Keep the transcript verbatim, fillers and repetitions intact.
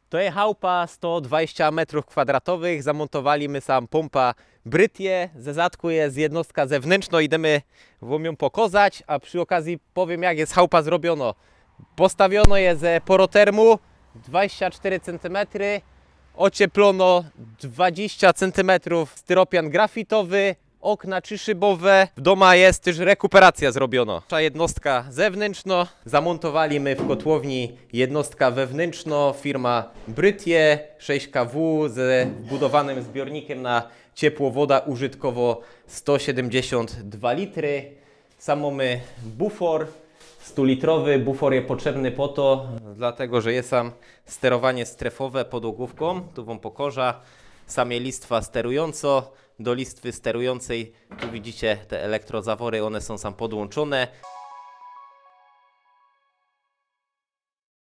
To jest chałupa sto dwadzieścia metrów kwadratowych, zamontowali my sam pompa Brytie, ze zadku jest jednostka zewnętrzna, idziemy wam ją pokazać, a przy okazji powiem jak jest chałupa zrobiono. Postawiono je ze porotermu dwadzieścia cztery centymetry, ocieplono dwadzieścia centymetrów styropian grafitowy, okna trzyszybowe. W domu jest też rekuperacja zrobiona. Nasza jednostka zewnętrzna, zamontowali my w kotłowni jednostka wewnętrzna, firma Brytie sześć K W z wbudowanym zbiornikiem na ciepło woda użytkowo sto siedemdziesiąt dwa litry. Samo my bufor sto litrowy, bufor jest potrzebny po to, dlatego że jest sam sterowanie strefowe pod ogłówką, tu wam pokorza, samie listwa sterująco, do listwy sterującej, tu widzicie te elektrozawory, one są sam podłączone.